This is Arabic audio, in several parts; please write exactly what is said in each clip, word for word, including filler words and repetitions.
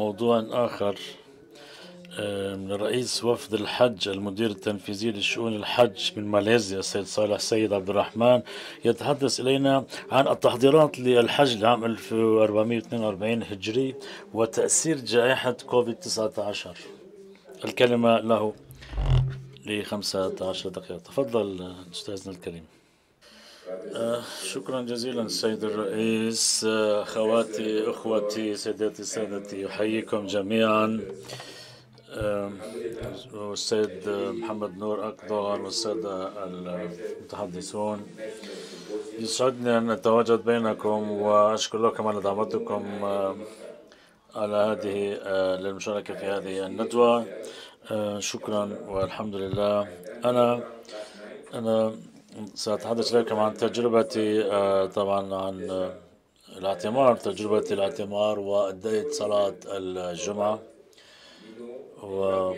موضوع آخر من رئيس وفد الحج المدير التنفيذي لشؤون الحج من ماليزيا السيد صالح سيد عبد الرحمن يتحدث إلينا عن التحضيرات للحج لعام ألف وأربعمئة واثنين وأربعين هجري وتأثير جائحة كوفيد تسعة عشر. الكلمة له لخمسة عشر دقيقة. تفضل أستاذنا الكريم. آه شكرا جزيلا السيد الرئيس. آه أخواتي أخوتي سيداتي سادتي أحييكم جميعا. آه والسيد محمد نور أقدر والسادة المتحدثون، يسعدني أن أتواجد بينكم وأشكر لكم على دعوتكم آه على هذه آه للمشاركة في هذه الندوة. آه شكرا والحمد لله. أنا أنا سأتحدث لكم عن تجربتي آه طبعا عن آه الاعتمار تجربتي الاعتمار وأديت صلاة الجمعة. وكما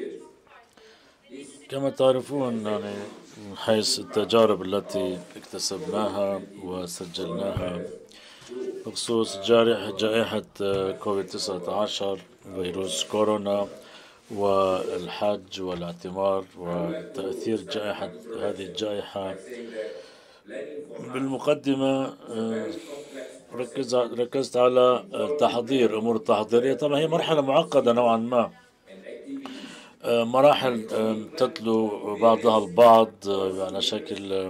تعرفون يعني من حيث التجارب التي اكتسبناها وسجلناها بخصوص جائحة كوفيد تسعة عشر فيروس كورونا والحج والاعتمار وتأثير جائحة هذه الجائحة. بالمقدمة ركزت على التحضير، الأمور التحضيرية. طبعا هي مرحلة معقدة نوعا ما، مراحل تتلو بعضها البعض على شكل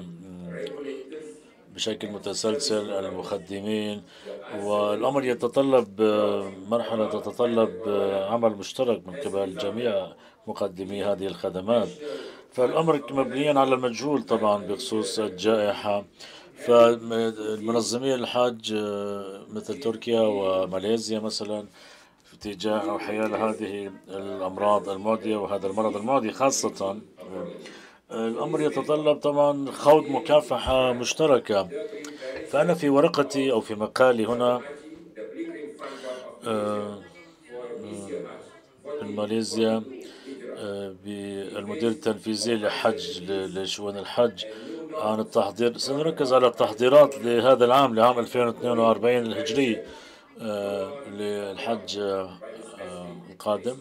بشكل متسلسل المقدمين، والأمر يتطلب مرحلة تتطلب عمل مشترك من قبل جميع مقدمي هذه الخدمات. فالأمر مبنيا على المجهول طبعا بخصوص الجائحة. فالمنظمين الحج مثل تركيا وماليزيا مثلا في اتجاه أو حيال هذه الأمراض المعدية وهذا المرض المعدي خاصة، الأمر يتطلب طبعا خوض مكافحة مشتركة. فأنا في ورقتي أو في مقالي هنا من ماليزيا بالمدير التنفيذي لحج لشؤون الحج عن التحضير، سنركز على التحضيرات لهذا العام لعام ألفين واثنين وأربعين الهجري للحج القادم.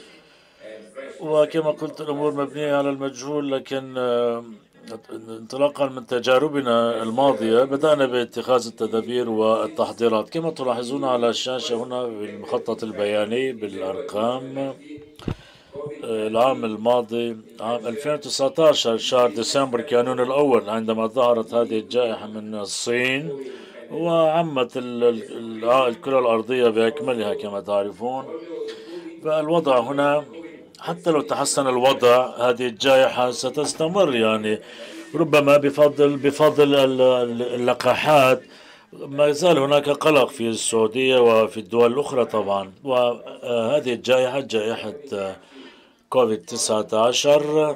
وكما قلت الأمور مبنية على المجهول، لكن انطلاقا من تجاربنا الماضية بدأنا باتخاذ التدابير والتحضيرات. كما تلاحظون على الشاشة هنا بالمخطط البياني بالأرقام، العام الماضي عام ألفين وتسعة عشر شهر ديسمبر كانون الأول عندما ظهرت هذه الجائحة من الصين وعمت الكرة الأرضية بأكملها كما تعرفون. فالوضع هنا حتى لو تحسن الوضع هذه الجائحة ستستمر، يعني ربما بفضل بفضل اللقاحات ما يزال هناك قلق في السعودية وفي الدول الأخرى طبعا. وهذه الجائحة جائحة كوفيد تسعة عشر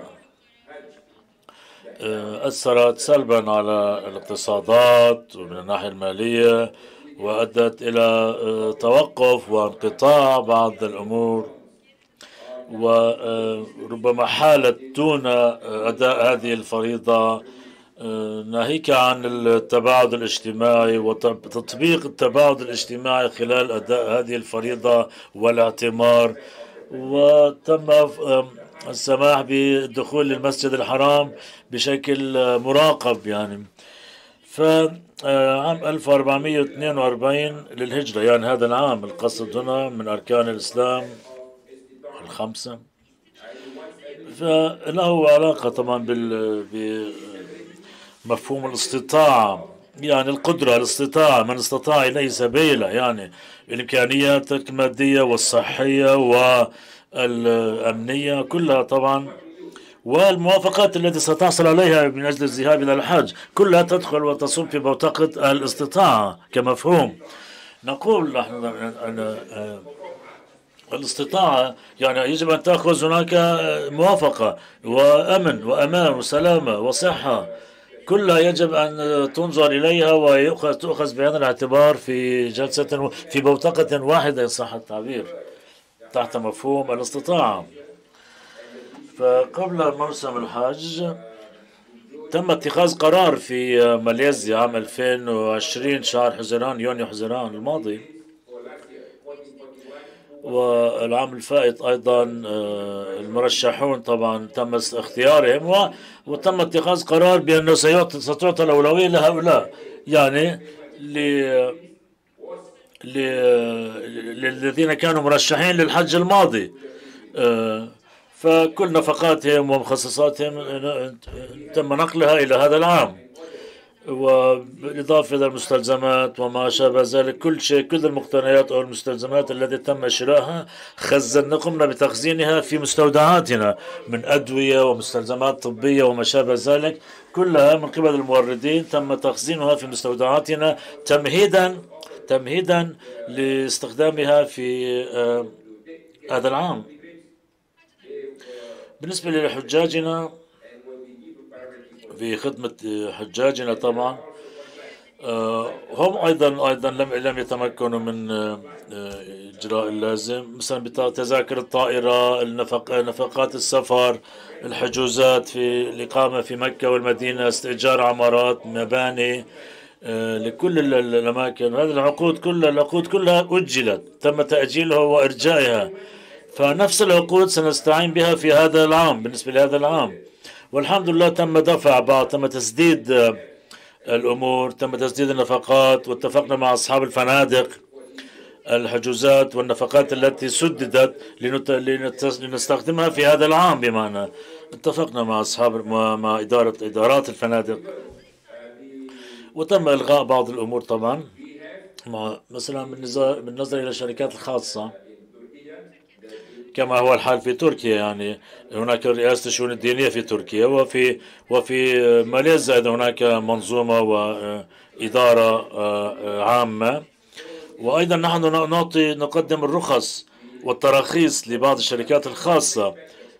أثرت سلبا على الاقتصادات ومن الناحية المالية، وأدت إلى توقف وانقطاع بعض الأمور، وربما حالت دون أداء هذه الفريضة، ناهيك عن التباعد الاجتماعي وتطبيق التباعد الاجتماعي خلال أداء هذه الفريضة والاعتمار. وتم السماح بالدخول للمسجد الحرام بشكل مراقب يعني. فعام ألف وأربعمئة واثنين وأربعين للهجرة، يعني هذا العام، القصد هنا من أركان الإسلام الخمسة، فله علاقة طبعا بمفهوم الاستطاعة، يعني القدرة، الاستطاعة، من استطاع إليه سبيلا، يعني الإمكانيات المادية والصحية والأمنية كلها طبعا، والموافقات التي ستحصل عليها من أجل الذهاب إلى الحج كلها تدخل وتصب في بوتقة الاستطاعة كمفهوم. نقول نحن أن الاستطاعة يعني يجب أن تأخذ هناك موافقة وأمن وأمان وسلامة وصحة، كلها يجب أن تنظر إليها ويؤخذ تؤخذ بعين الاعتبار في جلسة في بوتقة واحدة إن صح التعبير تحت مفهوم الاستطاعة. فقبل موسم الحج تم اتخاذ قرار في ماليزيا عام ألفين وعشرين شهر حزيران يونيو حزيران الماضي، والعام الفائت أيضا المرشحون طبعا تم اختيارهم وتم اتخاذ قرار بأنه ستعطى الأولوية لهؤلاء، يعني للذين كانوا مرشحين للحج الماضي، فكل نفقاتهم ومخصصاتهم تم نقلها إلى هذا العام، وبالإضافة إلى المستلزمات وما شابه ذلك، كل شيء، كل المقتنيات أو المستلزمات التي تم شرائها خزنا قمنا بتخزينها في مستودعاتنا من أدوية ومستلزمات طبية وما شابه ذلك، كلها من قبل الموردين تم تخزينها في مستودعاتنا تمهيدا تمهيدا لاستخدامها في آه هذا العام. بالنسبة لحجاجنا في خدمة حجاجنا طبعا آه هم أيضا أيضا لم لم يتمكنوا من آه إجراء اللازم، مثلا بتذاكر الطائرة، النفق نفقات السفر، الحجوزات في الإقامة في مكة والمدينة، استئجار عمارات، مباني آه لكل الأماكن. هذه العقود كلها العقود كلها أجلت، تم تأجيلها وإرجائها، فنفس العقود سنستعين بها في هذا العام بالنسبة لهذا العام، والحمد لله تم دفع بعض، تم تسديد الأمور، تم تسديد النفقات، واتفقنا مع أصحاب الفنادق الحجوزات والنفقات التي سددت لنستخدمها في هذا العام، بمعنى اتفقنا مع أصحاب مع إدارة إدارات الفنادق، وتم إلغاء بعض الأمور طبعا، مع مثلا بالنظر إلى الشركات الخاصة كما هو الحال في تركيا. يعني هناك رئاسة الشؤون الدينية في تركيا، وفي وفي ماليزيا هناك منظومة وإدارة عامة، وأيضا نحن نعطي نقدم الرخص والتراخيص لبعض الشركات الخاصة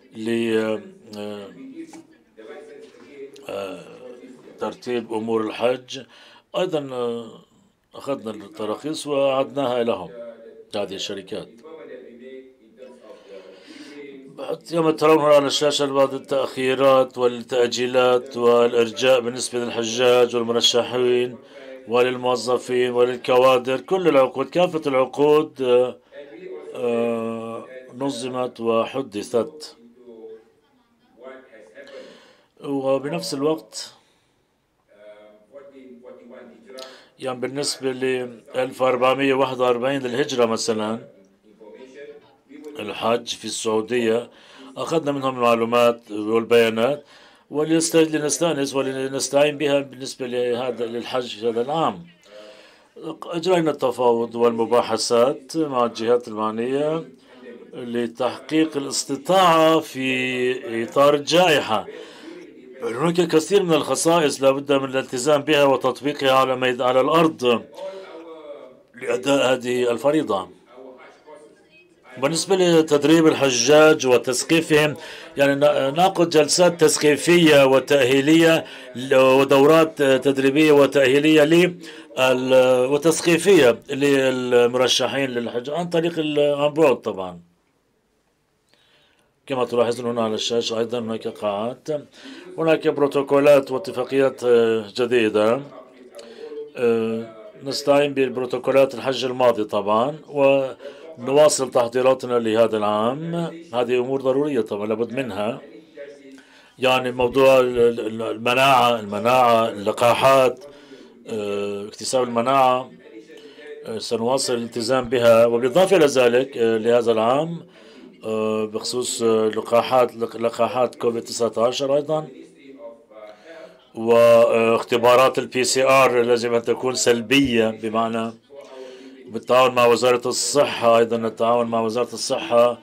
لترتيب أمور الحج. أيضا أخذنا التراخيص وعدناها لهم هذه الشركات. كما ترون على الشاشة بعض التأخيرات والتأجيلات والإرجاء بالنسبة للحجاج والمرشحين وللموظفين وللكوادر. كل العقود، كافة العقود نظمت وحدثت، وبنفس الوقت يعني بالنسبة ل ألف وأربعمئة وواحد وأربعين للهجرة مثلا الحج في السعودية، أخذنا منهم المعلومات والبيانات ولنستأنس ولنستعين بها بالنسبة لهذا للحج في هذا العام. أجرينا التفاوض والمباحثات مع الجهات المعنية لتحقيق الاستطاعة في إطار الجائحة. هناك كثير من الخصائص لابد من الالتزام بها وتطبيقها على على الأرض لأداء هذه الفريضة. بالنسبة لتدريب الحجاج وتثقيفهم، يعني نعقد جلسات تثقيفية وتأهيلية ودورات تدريبية وتأهيلية ل وتثقيفية للمرشحين للحج عن طريق عن بعد طبعا. كما تلاحظون هنا على الشاشة أيضا هناك قاعات، هناك بروتوكولات واتفاقيات جديدة نستعين ببروتوكولات الحج الماضي طبعا، ونواصل تحضيراتنا لهذا العام. هذه أمور ضرورية طبعا لابد منها، يعني موضوع المناعة المناعة اللقاحات، اكتساب المناعة سنواصل الالتزام بها. وبالإضافة إلى ذلك لهذا العام بخصوص لقاحات لقاحات كوفيد تسعة عشر أيضا، واختبارات البي سي ار لازم أن تكون سلبية، بمعنى بالتعاون مع وزارة الصحة. أيضا التعاون مع وزارة الصحة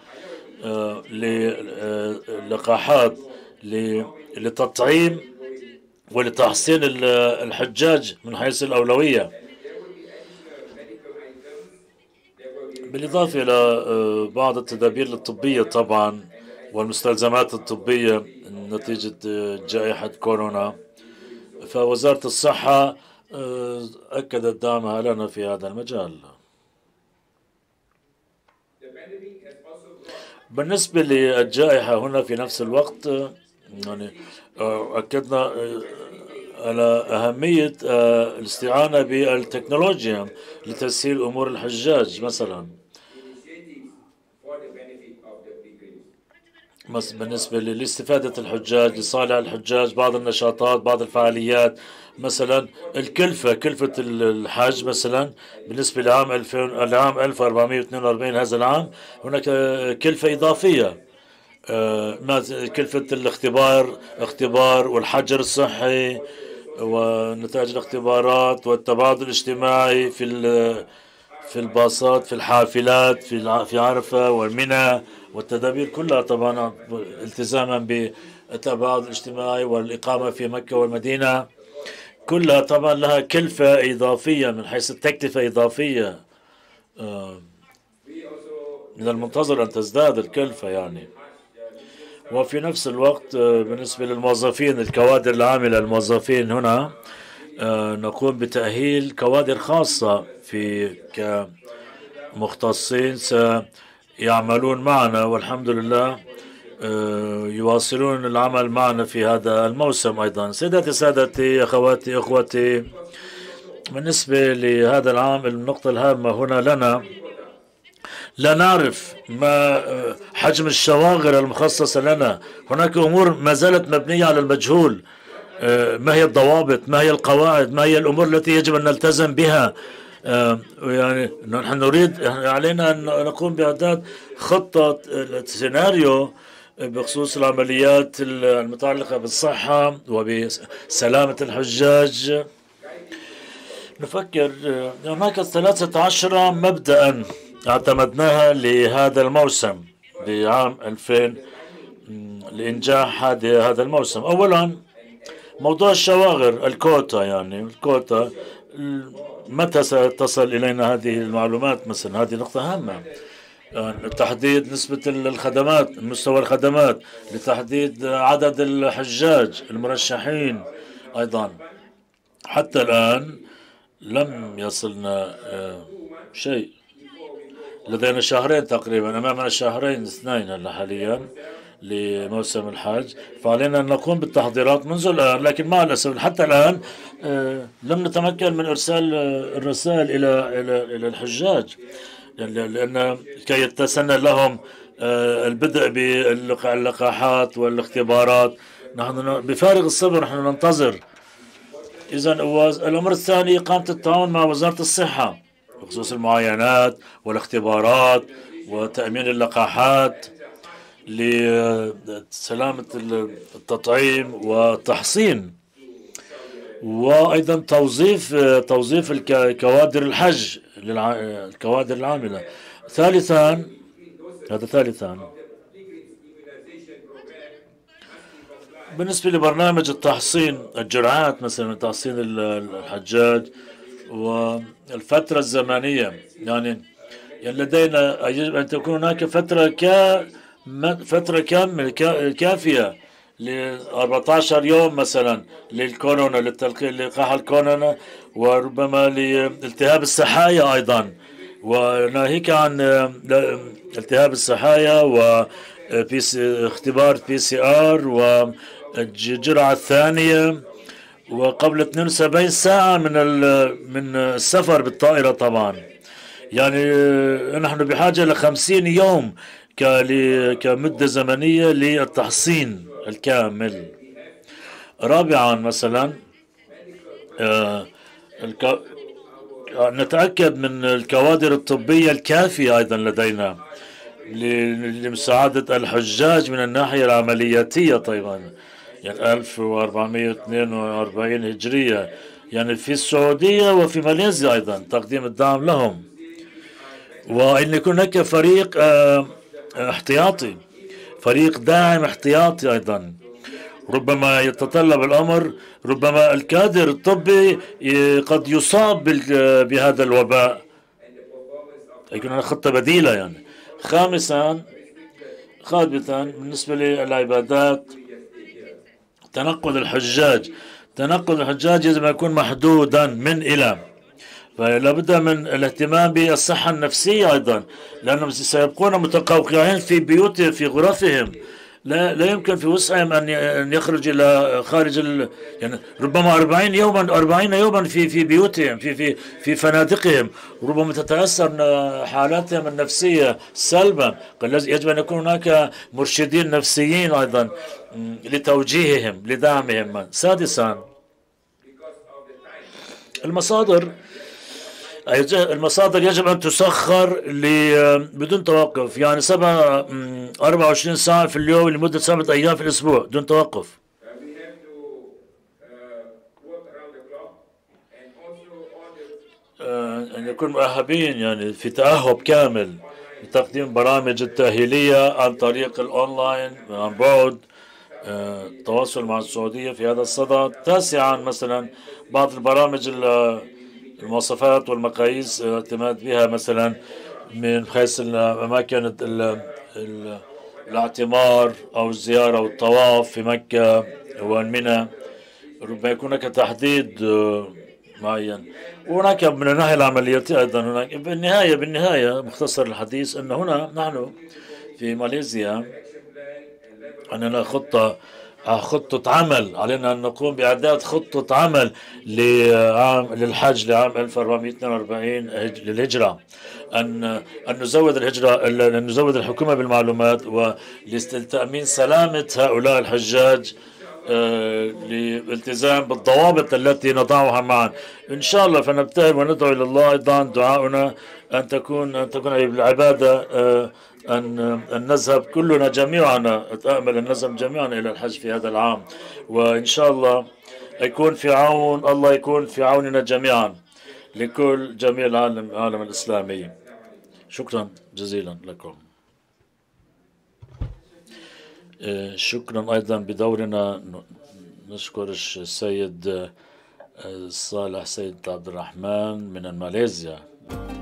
للقاحات لتطعيم ولتحسين الحجاج من حيث الأولوية، بالإضافة إلى بعض التدابير الطبية طبعا والمستلزمات الطبية نتيجة جائحة كورونا. فوزارة الصحة أكدت دعمها لنا في هذا المجال. بالنسبة للجائحة هنا في نفس الوقت يعني أكدنا على أهمية الاستعانة بالتكنولوجيا لتسهيل أمور الحجاج. مثلا بالنسبة لاستفادة الحجاج لصالح الحجاج بعض النشاطات بعض الفعاليات، مثلا الكلفة كلفة الحج مثلا بالنسبة لعام ألفين العام ألف وأربعمئة واثنين وأربعين هذا العام هناك كلفة إضافية، كلفة الاختبار اختبار والحجر الصحي ونتائج الاختبارات والتبادل الاجتماعي في في الباصات في الحافلات في في عرفة ومنى والتدابير كلها طبعا التزاما بالتبادل الاجتماعي والإقامة في مكة والمدينة كلها طبعا لها كلفة إضافية من حيث التكلفة إضافية، من المنتظر أن تزداد الكلفة يعني. وفي نفس الوقت بالنسبة للموظفين الكوادر العاملة الموظفين هنا نقوم بتأهيل كوادر خاصة في كمختصين سيعملون معنا والحمد لله يواصلون العمل معنا في هذا الموسم أيضا. سيداتي سادتي أخواتي أخوتي، بالنسبة لهذا العام النقطة الهامة هنا لنا لا نعرف ما حجم الشواغر المخصصة لنا، هناك أمور ما زالت مبنية على المجهول، ما هي الضوابط ما هي القواعد ما هي الأمور التي يجب أن نلتزم بها، يعني نحن نريد علينا أن نقوم بإعداد خطة سيناريو بخصوص العمليات المتعلقة بالصحة وبسلامة الحجاج. نفكر هناك ثلاثة عشر مبدأ اعتمدناها لهذا الموسم لعام ألفين لإنجاح هذا الموسم. أولا موضوع الشواغر الكوتا، يعني الكوتا متى ستصل إلينا هذه المعلومات مثلا؟ هذه نقطة هامة. يعني تحديد نسبة الخدمات مستوى الخدمات لتحديد عدد الحجاج المرشحين أيضا. حتى الآن لم يصلنا شيء، لدينا شهرين تقريبا، أمامنا شهرين اثنين هلا حاليا لموسم الحج، فعلينا أن نقوم بالتحضيرات منذ الآن. لكن مع الأسف حتى الآن لم نتمكن من إرسال الرسائل إلى إلى إلى الحجاج، لأن كي يتسنى لهم البدء باللقاحات والاختبارات. نحن بفارغ الصبر نحن ننتظر. إذا الأمر الثاني إقامة التعاون مع وزارة الصحة بخصوص المعاينات والاختبارات وتأمين اللقاحات لسلامة التطعيم والتحصين، وأيضا توظيف توظيف الكوادر الحج للكوادر العاملة. ثالثا هذا ثالثا بالنسبة لبرنامج التحصين الجرعات مثلا تحصين الحجاج والفترة الزمنية، يعني يعني لدينا يجب أن تكون هناك فترة كا فترة كاملة كافية ل أربعة عشر يوم مثلا للكورونا للقاح الكورونا، وربما لالتهاب السحايا أيضا، وناهيك عن التهاب السحايا واختبار بي سي ار والجرعة الثانية وقبل اثنين وسبعين ساعة من من السفر بالطائرة طبعا. يعني نحن بحاجة ل خمسين يوم كمدة زمنية للتحصين الكامل. رابعا مثلا نتأكد من الكوادر الطبية الكافية أيضا لدينا لمساعدة الحجاج من الناحية العملياتية. طبعا يعني ألف وأربعمئة واثنين وأربعين هجرية، يعني في السعودية وفي ماليزيا أيضا تقديم الدعم لهم، وأن يكون هناك فريق احتياطي فريق داعم احتياطي أيضا. ربما يتطلب الأمر ربما الكادر الطبي قد يصاب بهذا الوباء، يكون هناك خطة بديلة يعني. خامسا خامسا بالنسبة للعبادات تنقل الحجاج تنقل الحجاج يجب أن يكون محدودا من إلى، فلا بد من الاهتمام بالصحة النفسية أيضا، لأنهم سيبقون متقوقعين في بيوتهم في غرفهم لا لا يمكن في وسعهم أن أن يخرج إلى خارج ال... يعني ربما أربعين يوما أربعين يوما في في بيوتهم في في في فنادقهم، ربما تتأثر حالاتهم النفسية سلبا. يجب أن يكون هناك مرشدين نفسيين أيضا لتوجيههم لدعمهم. سادسا المصادر المصادر يجب أن تسخر بدون توقف، يعني سبعة أربعة وعشرين ساعة في اليوم لمدة سبعة أيام في الأسبوع دون توقف. أن يكون مؤهبين يعني في تأهب كامل لتقديم برامج التأهيلية عن طريق الأونلاين عن بعد، التواصل مع السعودية في هذا الصدد. تاسعا مثلا بعض البرامج المواصفات والمقاييس اعتماد بها مثلا من حيث أماكن الاعتمار أو الزيارة والطواف في مكة ومنى، ربما يكون هناك تحديد معين. وهناك من الناحية العملياتية أيضا هناك. بالنهاية بالنهاية مختصر الحديث أن هنا نحن في ماليزيا عندنا خطة خطة عمل، علينا أن نقوم بإعداد خطة عمل لعام للحج لعام ألف وأربعمئة واثنين وأربعين للهجرة، أن أن نزود الهجرة أن نزود الحكومة بالمعلومات ولتأمين سلامة هؤلاء الحجاج للالتزام بالضوابط التي نضعها معا إن شاء الله. فنبتهل وندعو إلى الله أيضا دعاؤنا أن تكون أن تكون العبادة أن أن نذهب كلنا جميعنا، أتأمل أن نذهب جميعا إلى الحج في هذا العام، وإن شاء الله يكون في عون الله يكون في عوننا جميعا لكل جميع العالم العالم الإسلامي. شكرا جزيلا لكم. شكرا أيضا بدورنا نشكر السيد صالح سيد عبد الرحمن من ماليزيا.